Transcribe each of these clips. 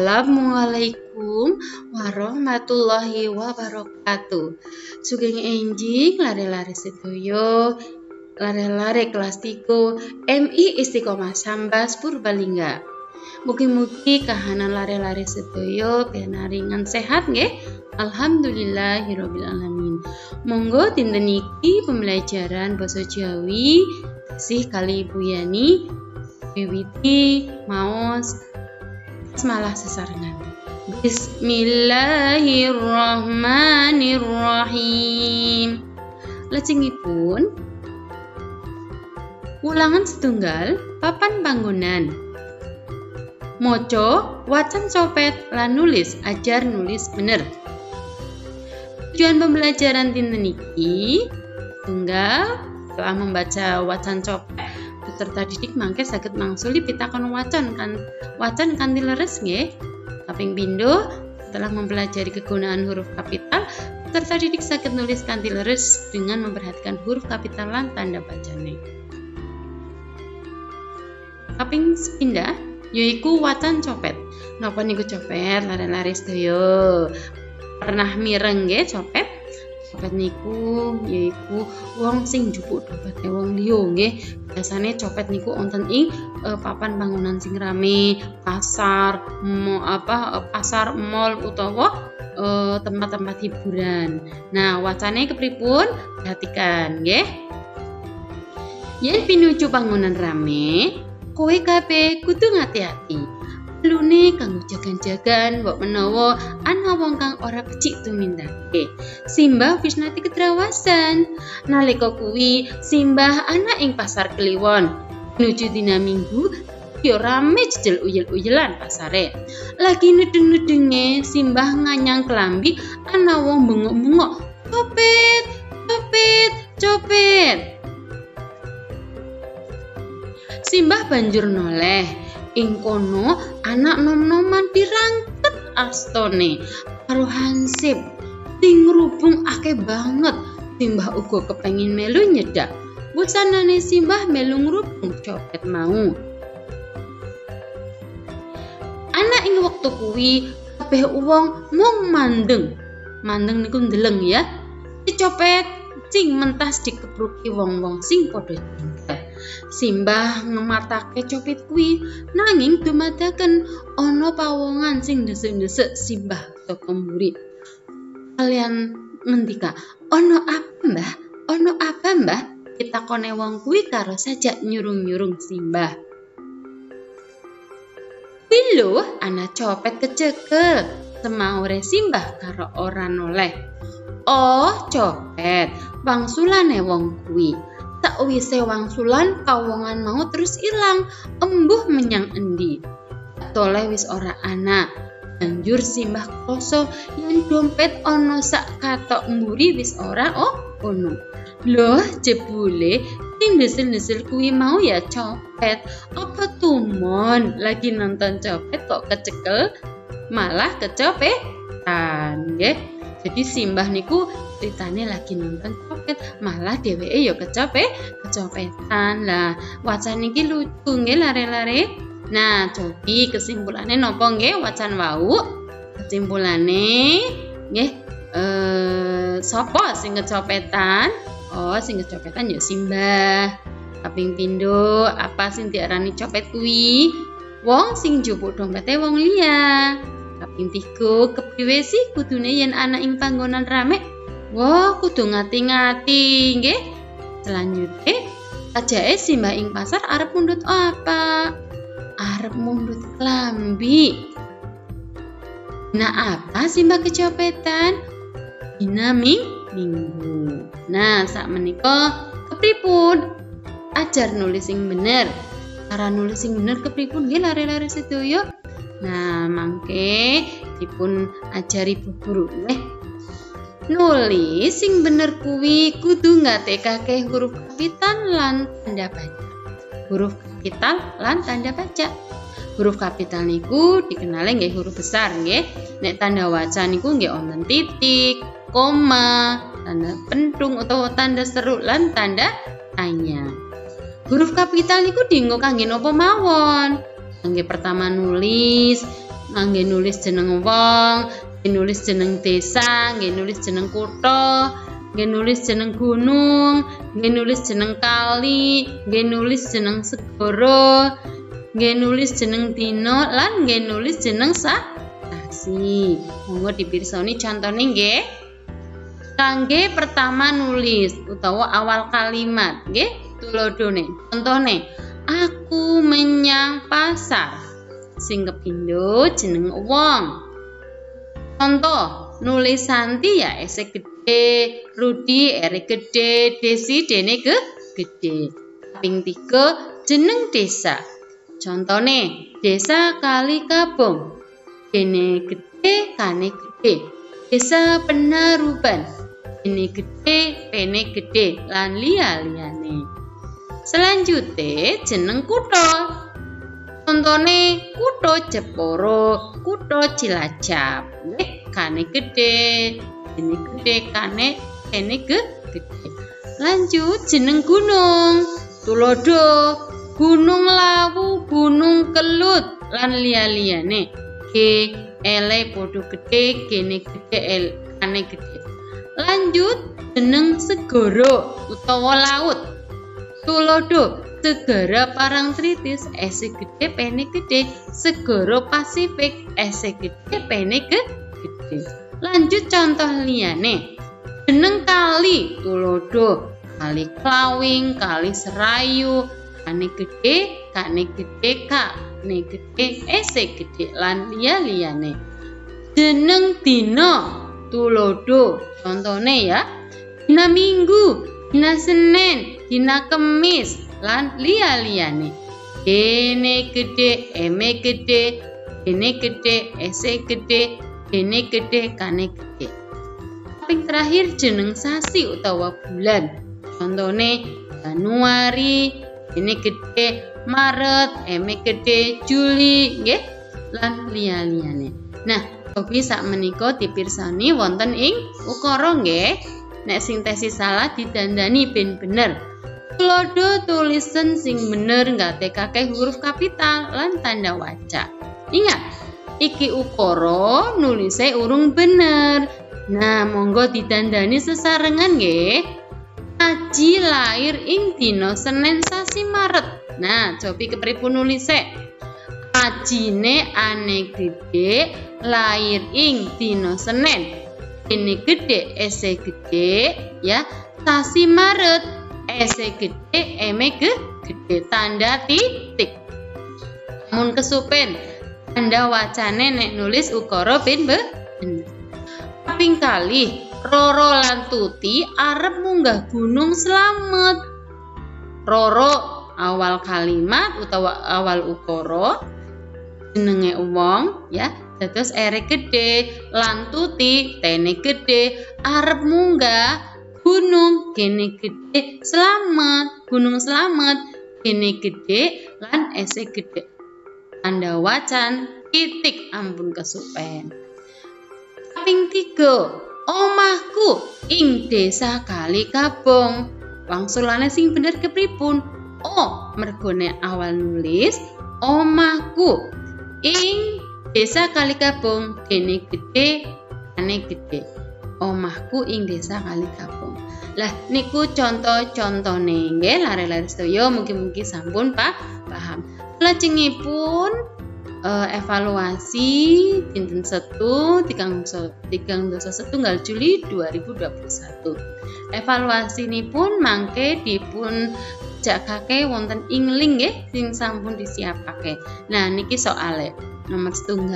Assalamualaikum warahmatullahi wabarakatuh. Sugeng enjing lare-lare sedoyo, lare-lare kelas 3 MI Istiqomah Sambas Purbalingga. Mugi-mugi kahanan lare-lare sedoyo benaringan sehat nggih. Alhamdulillahirabbil alamin. Monggo dinten iki pembelajaran basa Jawi tasih kali Ibu Yani wiwiti maos malah sesarengan. Bismillahirrahmanirrahim. Lajengipun ulangan setunggal papan panggonan. Moco, wacan copet, lan nulis, ajar nulis bener. Tujuan pembelajaran dinten iki tunggal setelah membaca wacan copet peserta didik mangke saged mangsuli pitakon wacan kanthi leres nggih. Kaping pindho setelah mempelajari kegunaan huruf kapital peserta didik saged nulis kanthi leres dengan memperhatikan huruf kapital lan tanda bacane. Kaping sepindah yaiku wacan copet. Napa niku copet lare-lare sedaya? Pernah mireng nggih copet? Copet niku yaiku wong sing njupuk dompete wong liya nggih. Biasane copet niku wonten ing papan bangunan sing rame, pasar, pasar, mall utawa tempat-tempat hiburan. Nah, wacane kepripun? Perhatikan nggih. Yen pinuju bangunan rame, kowe kabeh kudu ngati-ati. Lune kanggo jagan-jagan mbok menawa ana wong kang ora becik tumindake. Simbah wis nate ketrawasan. Nalika kuwi simbah ana ing pasar Kliwon. Nuju dina Minggu yo rame jejel uyel-uyelan pasare. Lagi nedeng-nedenge simbah nganyang kelambi ana wong bengok-bengok. Copet, copet, copet. Simbah banjur noleh. Ing kono anak nom-noman dirangket astone karo hansip sing ngrubung akeh banget. Simbah uga kepengin melu nyedak. Wusanane simbah melu ngrubung copet mau. Ana ing wektu kuwi kabeh wong mung mandeng. Mandeng niku ndeleng ya. Si copet sing mentas dikepruki wong-wong sing padha jengkel. Simbah ngematake copet kuwi nanging dumadaken ana pawongan sing ndesek-ndesek simbah saka mburi. Kalian ngendika, "Ana apa, Mbah? Ana apa, Mbah?" Pitakone wong kuwi karo sajak nyurung-nyurung simbah. "Kuwi lho, ana copet kecekel," semaure simbah karo ora noleh. "Oh, copet, wangsulane wong kuwi." Sakwise wangsulan pawongan mau terus ilang, embuh menyang endi. Toleh wis ora ana. Banjur simbah krasa yen dompet ana sak katok mburi wis ora ono. Loh, jebule sing desel-desel kuwi mau ya copet. Apa tumon lagi nonton copet kok kecekel malah kecopetan nggih. Jadi simbah niku ceritane lagi nonton copet, malah dheweke ya kecopetan. Lah, wacan iki lucu nggih lare-lare. Nah, cobi kesimpulane napa nggih wacan wau? Kesimpulane nggih sapa sing kecopetan? Oh, sing kecopetan ya simbah. Kaping pindho, apa sing diarani copet kuwi? Wong sing njupuk dompete wong liya. Kaping 3, kepriwe sih kudune yen ana ing panggonan rame? Wah, kudu ngati-ngati nggih. Selanjutnya, ajake simbah ing pasar arep mundhut apa? Arep mundhut klambi. Nah, apa simbah kecopetan? Dina Minggu. Nah, sak menika kepripun? Ajar nulis sing bener. Cara nulis sing bener kepripun nggih lare-lare sedaya? Nah, mangke dipun ajari Bu Guru nggih. Nulis sing bener kuwi kudu ngatekake huruf kapital lan tanda baca. Huruf kapital lan tanda baca. Huruf kapital niku dikenale nggih huruf besar nggih. Nek tanda waca niku nggih wonten titik, koma, tanda pentung utawa tanda seru lan tanda tanya. Huruf kapital niku dienggo kangge napa mawon? Kangge pertama nulis, ngangge nulis jeneng wong, nggih nulis jeneng desa, nggih nulis jeneng kutha, nggih nulis jeneng gunung, nggih nulis jeneng kali, nggih nulis jeneng segara, nggih nulis jeneng dina lan nggih nulis jeneng sasi. Monggo dipirsani contone nggih. Kangge pertama nulis utawa awal kalimat nggih tulodone. Contone, aku menyang pasar. Sing kepindho jeneng wong. Contoh, nulis Santi ya ese gede, Rudi ere gede, Desi dene gede. Ping 3 jeneng desa. Contone, desa Kali Kabung. Dene gede, kane gede. Desa Penaruban. Dene gede, pene gede, lan liya-liyane. Selanjutnya jeneng kutha. Contone kutha Jepara, kutha Cilacap. Kane gede, dene gede, kene gede. Lanjut jeneng gunung. Tulodo Gunung Lawu, Gunung Kelut, lan liya-liyane. Ele podo gede, kene gede, kane gede. Lanjut jeneng segara utawa laut. Tulodo Segara Parangtritis, ese gede, pene gede. Segara Pasifik, ese gede, pene gede. Lanjut contoh liyane. Jeneng kali. Tulodo Kali Klawing, Kali Serayu, kane gede, kane gede, ese gede, lan liya-liyane. Jeneng dina. Tulodo contone ya, dina Minggu, dina Senin, dina Kemis, lan liya-liyane. Dene gede, eme gede, dene gede, ese gede, dene gede, kane gede. Ping terakhir jeneng sasi utawa bulan. Contone Januari, dene gede, Maret, eme gede, Juli, nggih, lan liya-liyane. Nah, Bobi sak menika dipirsani wonten ing ukara nggih. Nek sing tesis salah didandani ben bener. Tulodo tulisen sing bener nggatekake huruf kapital lan tanda waca. Ingat, iki ukara nulise urung bener. Nah, monggo didandani sesarengan nggih. Aji lair ing dina Senin sasi Maret. Nah, cobi kepripun nulise? Ajine ane gede, lair ing dina Senin. Dene gede, ese gede, ya. Sasi Maret, ese gede, eme gede. Tanda titik. Mun kesupen, tanda wacane nek nulis ukara ben bener. Kaping kalih, Roro lan Tuti arep munggah Gunung Slamet. Roro awal kalimat utawa awal ukara, jenenge wong ya, dados ere gede, lan Tuti tene gede, arep munggah gunung, gene gede, Slamet, Gunung Slamet, gene gede, lan ese gede. Tanda wacan titik, ampun kesupen. Kaping 3, omahku ing desa Kali Kabung. Wangsulane sing bener kepripun? Oh, mergone awal nulis omahku ing desa Kali Kabung, dene gede, kane gede. Omahku ing desa Kali Kabung. Lah niku contoh-contone nggih lare-lare sedaya mugi-mugi sampun paham. Lajengipun evaluasi dinten Setu 31 Juli 2021. Evaluasinipun mangke dipun jakake wonten ing link nggih sing sampun disiapake. Nah niki soale nomor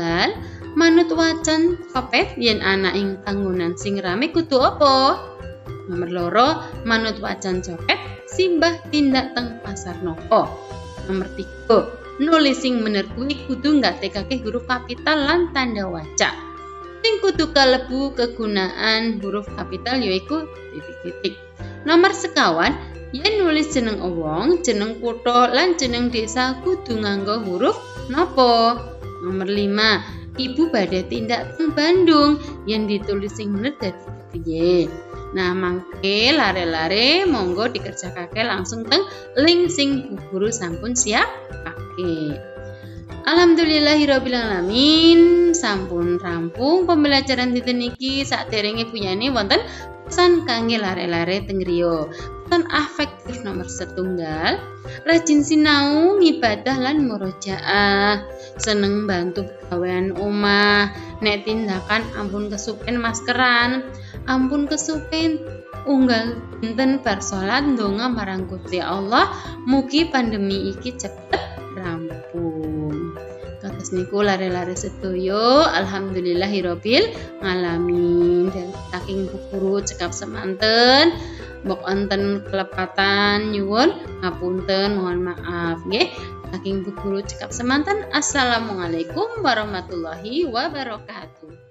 1, manut wacan copet yen ana ing panggonan sing rame kudu apa? Nomor 2, manut wacan copet simbah tindak teng pasar nopo. Nomor 3, nulis sing bener kuwi kudu nggatekake huruf kapital lan tanda waca. Sing kudu kalebu kegunaan huruf kapital yaiku titik-titik. Nomor 1, yen nulis jeneng wong, jeneng kutha lan jeneng desa kudu nganggo huruf napa? Nomor 5, ibu badhe tindak teng Bandung, yen ditulis sing bener dadi piye? Nah, mangke lare-lare monggo dikerjakake langsung teng link sing Bu Guru sampun siapake. Alhamdulillahirabbil alamin, sampun rampung pembelajaran dinten niki. Saderenge buyane wonten pesan kangge lare-lare teng griya. Pesan afektif nomor setunggal, rajin sinau ngibadah lan murojaah, seneng bantu gawean omah, nek tindakan ampun kesupen maskeran, ampun kesupen unggal dinten bar salat ndonga marang Gusti Allah mugi pandemi iki cepet rampung. Kados niku lare-lare sedaya, alhamdulillahirabbil alamin. Dan saking Bu Guru cekap semanten, mbok enten kelepatan nyuwun ngapunten, mohon maaf nggih. Saking Bu Guru cekap semanten, assalamualaikum warahmatullahi wabarakatuh.